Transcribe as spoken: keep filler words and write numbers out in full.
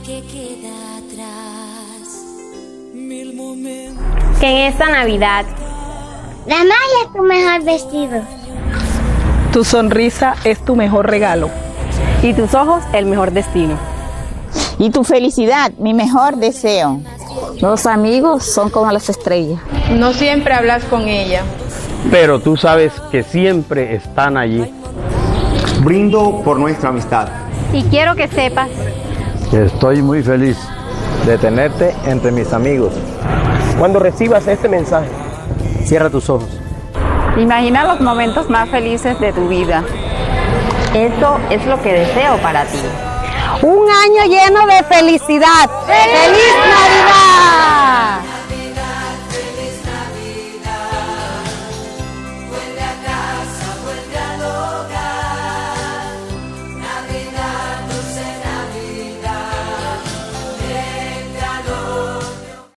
que queda atrás. Mil momentos. Que en esta Navidad la magia es tu mejor vestido. Tu sonrisa es tu mejor regalo. Y tus ojos el mejor destino. Y tu felicidad, mi mejor deseo. Los amigos son como las estrellas. No siempre hablas con ella, pero tú sabes que siempre están allí. Brindo por nuestra amistad. Y quiero que sepas que estoy muy feliz de tenerte entre mis amigos. Cuando recibas este mensaje, cierra tus ojos. Imagina los momentos más felices de tu vida. Eso es lo que deseo para ti. Un año lleno de felicidad. ¡Feliz Navidad!